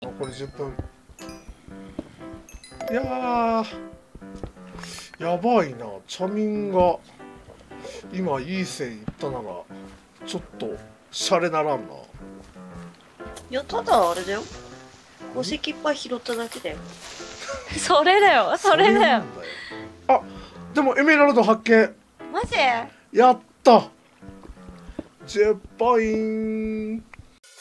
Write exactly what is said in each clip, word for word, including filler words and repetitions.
残りじゅっぷん。いやー、やばいな。チャミンが今いい線いったならちょっとシャレならんな。 いや、ただあれだよ。宝石いっぱい拾っただけだよ。 それだよ、それだよ。 そうなんだよ。あ、でもエメラルド発見。 マジ？ やった。じゅうポイント。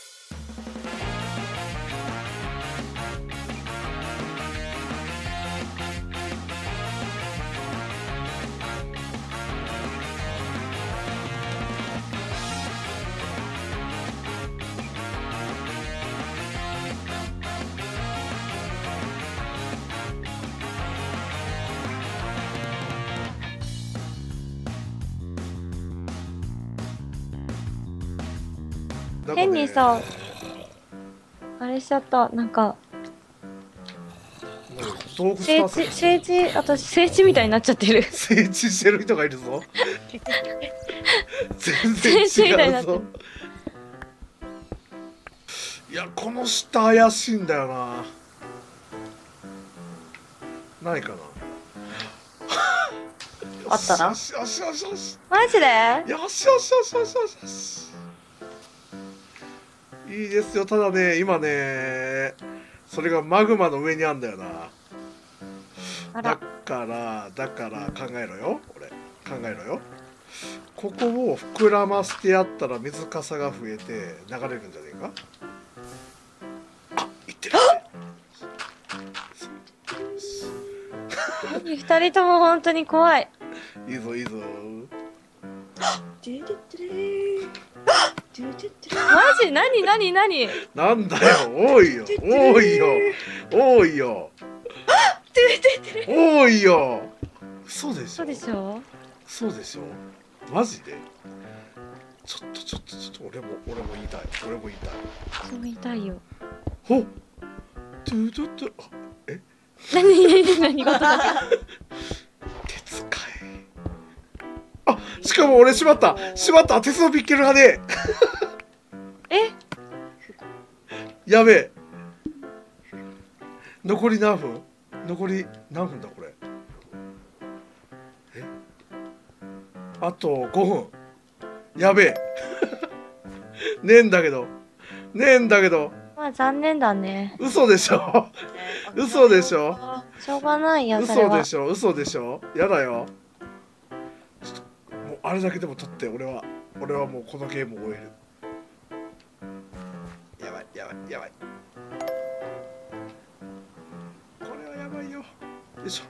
変にさ、あれしちゃった。なんか洞窟聖探索地、聖地、私聖地みたいになっちゃってる。 聖地してる人がいるぞ。全聖地みたい然違うぞ。 になってる。 いや、この下怪しいんだよな。ないかな。 あったなよしよしよしよしマジで？ よしよしよしよしよしよし。いいですよ。ただね、今ね、それがマグマの上にあんだよな。だあら。 からだから考えろよ。俺考えろよ。ここを膨らませてやったら水かさが増えて流れるんじゃねえか。あ、いってる。 何二人とも本当に怖い。 いいぞいいぞ。 ドゥドゥドゥルードゥドゥドゥルーマジ？何何何？ なんだよ、多いよ多いよ多いよ多いよ。嘘でしょ。 そうでしょ？ そうでしょ。マジで。ちょっとちょっとちょっと俺も俺も言いたい。俺も言いたい。 そう言いたいよ。 ほっ。トゥトゥトゥ。あ、え？ 何何何事だ？ 鉄かい。あ、しかも俺しまった。しまった。鉄のピッケルがねえ？ え。やべえ。残り何分？残り何分だこれ。え？あとごふん。やべえ。ねえんだけど。ねえんだけど。 まあ残念だね。 嘘でしょ。嘘でしょ。 しょうがないよそれは。 嘘でしょ。嘘でしょ。やだよ。ちょっともうあれだけでも取って俺は俺はもうこのゲームを終える。やばいやばいやばい。これはやばいよ。よいしょ。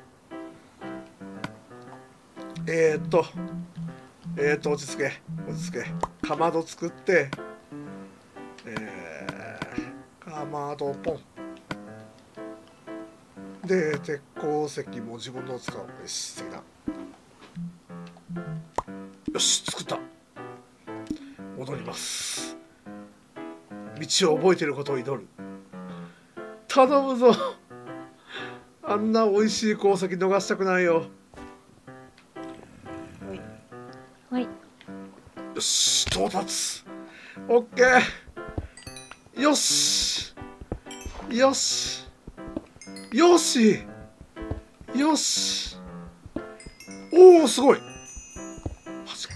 えー、っとえー、っと落ち着け落ち着け。かまど作って、えー、かまどポンで鉄鉱石も自分のを使う。よし次だ。よし作った。戻ります。道を覚えてることを祈る。頼むぞ。あんな美味しい鉱石逃したくないよ。 はい。 よし到達。オッケー。よしよしよしよし。おおすごい。マジか。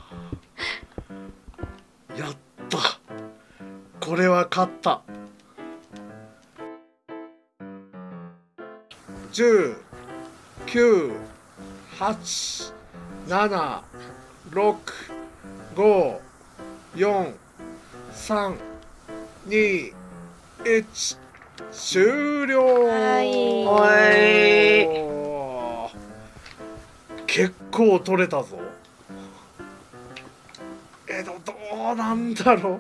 やった。これは勝った。じゅう、きゅう、はち、なな、ろく、ご、よん、さん、に、いち、終了。 はいおい。 結構取れたぞ。えどどうなんだろう。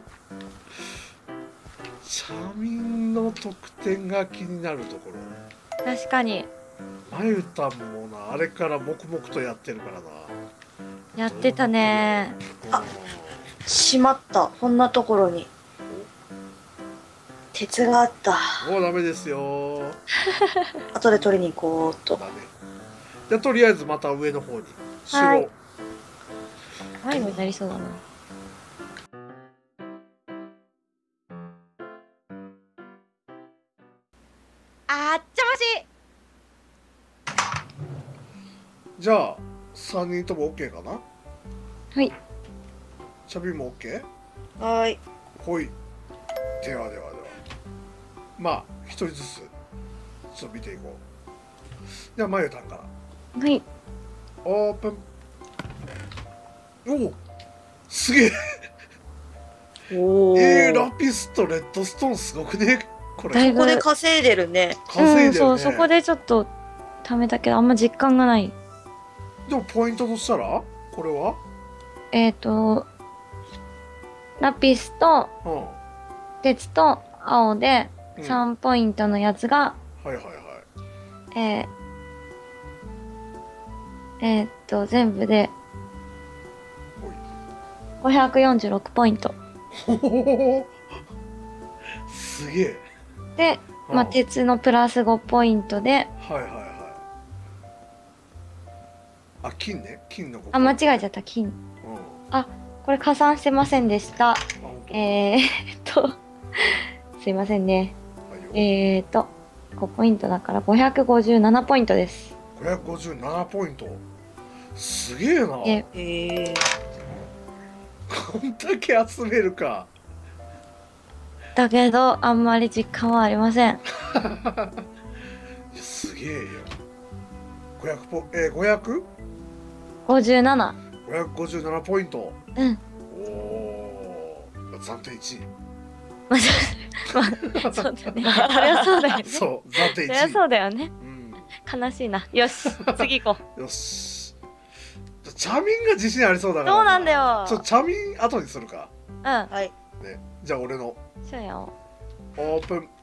チャミンの得点が気になるところ。 確かにまゆたんもな、あれから黙々とやってるからな。 やってたね。 あしまった。こんなところに鉄があった。 もうダメですよ。 後で取りに行こうっと。 ダメ。じゃあとりあえずまた上の方に集合。 はい迷子になりそうだな。 あっちゃまし。 じゃあさんにんとも OK かな。 はい。 チャビンも OK。 はーい。 ほい。ではではでは、まあ一人ずつちょっと見ていこう。じゃあまゆたんからはい。 オープン。おお、すげえ。 おお。 えー、ラピスとレッドストーンすごくねこれ。 だいぶここで稼いでるね。 稼いでるね、 うん、そう、そこでちょっと貯めたけど、あんま実感がない。 でもポイントとしたらこれはえっ、ー、と、ラピスとうん鉄と青でうんさんポイントのやつが、 はいはいはい。 えー、えーっと、全部でほい。 ごひゃくよんじゅうろくポイント。 ほほほほ。すげえ。 で、まあ、 うん鉄のプラスごポイントで、 はいはいはい。あ、金ね。金のあ、間違えちゃゃった、金。 うん。 あ、これ加算してませんでした。 あ、ほんと。 えー、っと、すいませんね。 はいよ。 えーっと、ごポイントだからごひゃくごじゅうななポイントです。 ごひゃくごじゅうななポイント。すげえな。 え、 へえ。 こんだけ集めるか。 だけど、あんまり実感はありません。 いやすげえよ。ごひゃくポ、えー、ごひゃくごじゅうなな。 ごひゃくごじゅうななポイント。 うん。 おお。暫定いちい。 まあ、まあ、そうだね。そりゃそうだよね。そそう、暫定いちい。 りゃそうだよね。 うん。 悲しいな。よし、次行こう。 よし。チャミンが自信ありそうだから。 そうなんだよちょ、チャミン後にするか。 うん。 はい。 ね。じゃあ俺のそうよ。 オープン。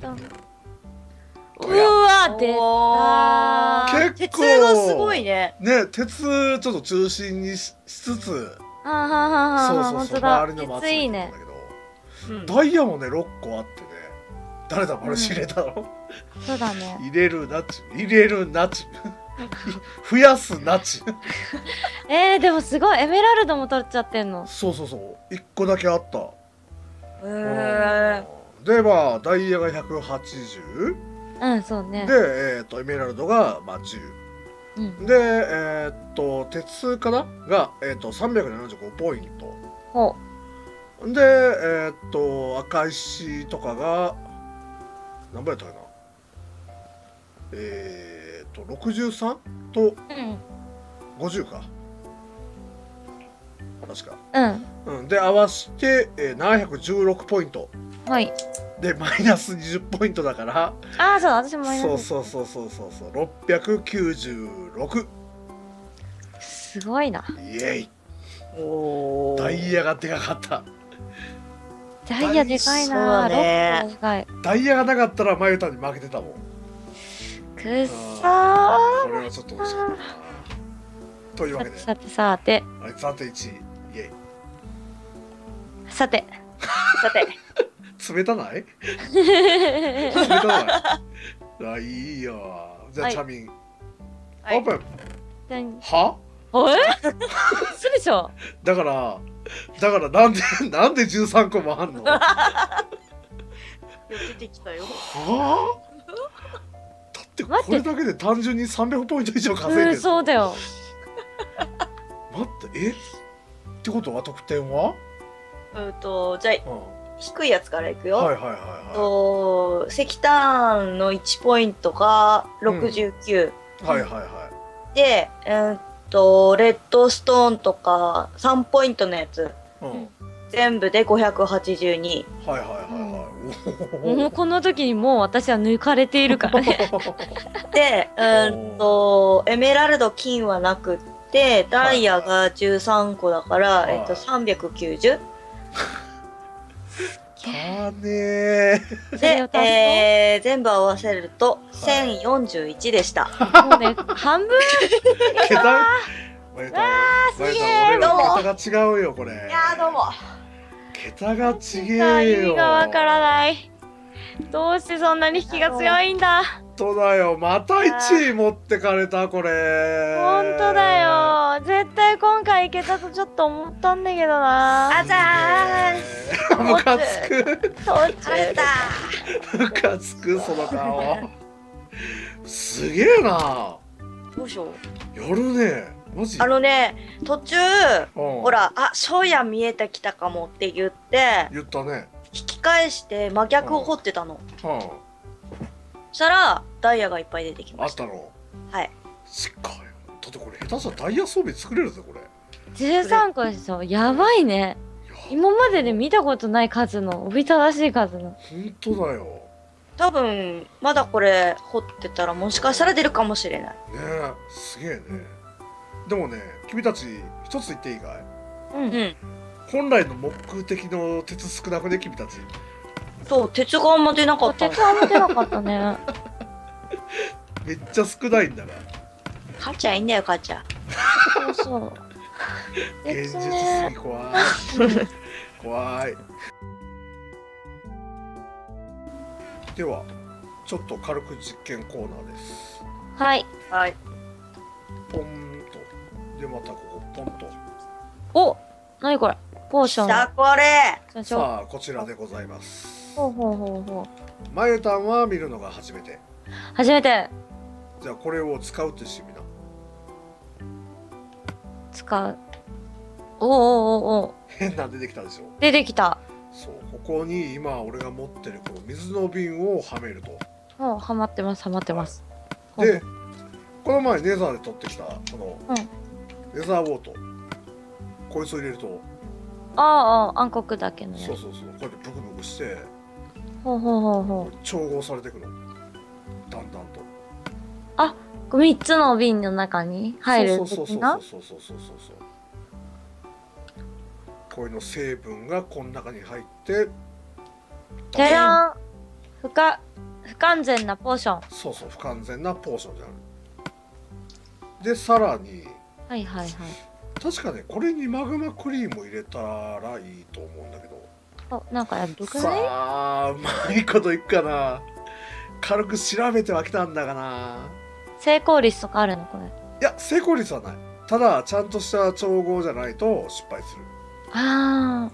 うわ、出おたー。 結構鉄がすごいね。 ね、鉄ちょっと中心にししつつ、 あはははは、 そうそうそう、 本当だ。 周りのも集鉄いいねめてるんだ。けど、 うん。 ダイヤもね、ろっこあってね、誰だこれ入れたの、 そうだね。 入れるなっちゅう、入れるなっちゅう、増やすなっちゅう。 えー、でもすごい。エメラルドも取っちゃってんの。 そうそうそう、いっこだけあった。 へえ。 で、まあ、ダイヤがひゃくはちじゅうん、そうう、 ね。 で、えっと、エメラルドが、まあ、じゅう。 うん。 で、えっと、鉄かなが、えっと、さんびゃくななじゅうごポイント。 ほで、えっと、赤石とかが、何倍やったかなえっと、ろくじゅうさんとう。うん。 ごじゅうか。確か。 うん。 うん。で、合わせて、えー、ななひゃくじゅうろくポイント。 はい。 で、マイナスにじゅうポイントだから、 ああ、そう、私もマイナス。 そうそうそうそうそうそう、ろっぴゃくきゅうじゅうろく。 すごいな。 イエイ。 おお。 ダイヤがでかかった。 ダイヤでかいな。 そうだねロックでかい。 ダイヤがなかったら、マユタに負けてたもん。 くっそー。 これはちょっと惜しかったな。というわけで、 さてさて、 あいつ暫定いちい。イエイ。 さて。 さて。 冷たない冷たないあ、いいよ。じゃあ、 はいチャミン、 はいオープン。 じゃんはおえ嘘でしょ。 だからだからなんでなんでじゅうさんこもあんのは出てきたよ。 あだってこれだけで単純にさんびゃくポイント以上稼いでる、 うん、そうだよ。 待ってえってことは得点は、 うんと、じゃあ、 う低いやつからいくん、 よ。 はいはいはいはと、石炭のいちポイントがろくじゅうきゅう。 いはいはいはで、えーっと、レッドストーンとかさんポイントのやつ、 い、うん、はい全部でごひゃくはちじゅうに。 はいはいはい、 もうこの時にもう私は抜かれているからね。 で、うーんと、エメラルド、金はなくって、ダイヤがじゅうさんこだから、 はいえっと、さんびゃくきゅうじゅう。 たねーそれを足すとで、えー、全部合わせると、せんよんじゅういちでした。 もうね、半分。 桁マユタマユタ俺ら桁が違うよこれ。 いやー、どうも。 桁が違意えよ。 味がわからない。どうしてそんなに引きが強いんだ。 当だよ、またいちい持ってかれたこれ。 本当だよ。絶対今回いけたとちょっと思ったんだけどな。 あざームカつく。 途中だ。 ムカつくその顔。すげえな。 どうしよう。 やるね。マジ。 あのね、途中、 うんほら、あ、そうや見えてきたかもって言って、 言ったね。 引き返して真逆を掘ってたの。 はそしたら、ダイヤがいっぱい出てきあ、あました。 ったの。 はい。 しっかよ。だってこれ下手したらダイヤ装備作れるぜこれ。 じゅうさんこでしょ。やばいね。今までで見たことない数の、おびただしい数の。 本当だよ。 多分、まだこれ掘ってたらもしかしたら出るかもしれない。 ねえ、すげえね。でもね、君たち一つ言っていいかい？ うん。 うん。 本来の目的の鉄少なくね、君たち。 そう、鉄があんま出なかったの。 鉄は持てなかったね。 めっちゃ少ないんだな。 母ちゃんいいんだよ、母ちゃん。 そうそう。 現実す鉄ねぎ怖い。怖い。では、ちょっと軽く実験コーナーです。 はい。 はい。 ポンと。で、またここ、ポンと。 お、なにこれ。ポーション。 さあ、これ。 社長。 さあ、こちらでございます。 ほうほうほうほう。 まゆたんは見るのが初めて。 初めてじゃあ、これを使うってしてみな。 使う。おおおおお。 変なの出てきたでしょ。 出てきた。 そう、ここに今俺が持ってるこの水の瓶をはめると。 もうハマってますハマってます。 で、この前ネザーで取ってきたこのうんネザーウォート、こいつを入れると、 ああ、暗黒だけのやつ。 そうそうそう、こうやってブクブクしてほうほうほうほう。 調合されていくの、だんだんと。 こう三つの瓶の中に入るそうそうそう的な。 そうそうそうそうそうそう。こういうの成分がこの中に入って、 じゃらん。不可不完全なポーション。 そうそう、不完全なポーションじゃん。で、さらにはいはいはい。 確かね、これにマグマクリームを入れたらいいと思うんだけど。 お、なんかやっとくさね。 あ、うまいこといくかな。軽く調べてはきたんだがな。 成功率とかあるのこれ。 いや、成功率はない。ただ、ちゃんとした調合じゃないと失敗する。 あ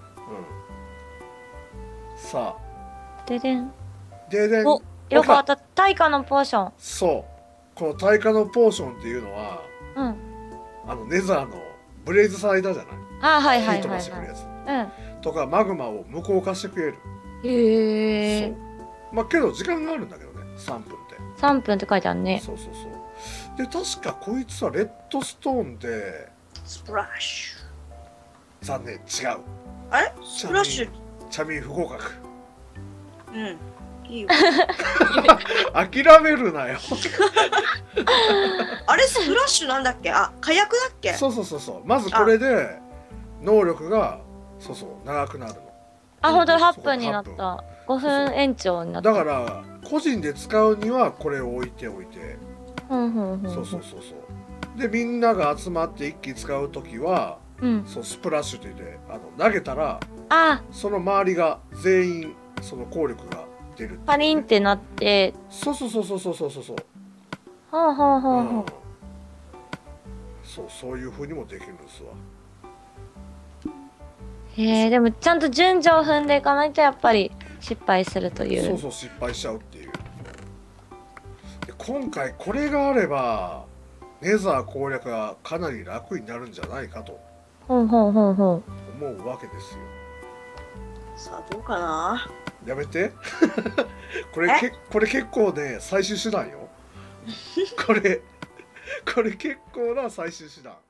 うん。さあ。ででん。 あ、ででん。 お、よかった。対価のポーション。 そう。この耐火のポーションっていうのは、 うん。 あの、ネザーのブレイズサイダーじゃない。 ああ、はいはい火飛はいはばしてくるやつ。 い。 とか、マグマを無効化してくれる。 うん。へえ。 そう。まあ、けど時間があるんだけどね、さんぷんって。 さんぷんって書いてあるね。 そうそうそう。で、確かこいつはレッドストーンで、 スプラッシ残念、違う。 ュ。あれスプラッシュ。 チャミン不合格。 うん。いいよ。 諦めるなよ。 あれスプラッシュなんだっけ？あ、火薬だっけ？ そうそうそうそう。まずこれで能力がそうそう長くなるの。 あ、ほんとだ、はっそうぷんになっはった。ごふん延長になった。 だから個人で使うにはこれを置いておいて、 うんうんうん。 そうそうそうそう。でみんなが集まって一気に使うときは、 うん。 そうスプラッシュといってあの投げたらあ、 その周りが全員その効力が出るっていうね、 パリンってなって、 そうそうそうそうそうそうそうそう。 ほうほうほううんほう。 そうそういう風にもできるんですわ。 へえ、でもちゃんと順序を踏んでいかないとやっぱり失敗するという。 そうそう失敗しちゃうっていう。で今回これがあればネザー攻略がかなり楽になるんじゃないかとほうほうほうほ思うわけですよ。 さあ、どうかな？ やめてこれけこれ結構ね最終手段よこれこれ結構な最終手段。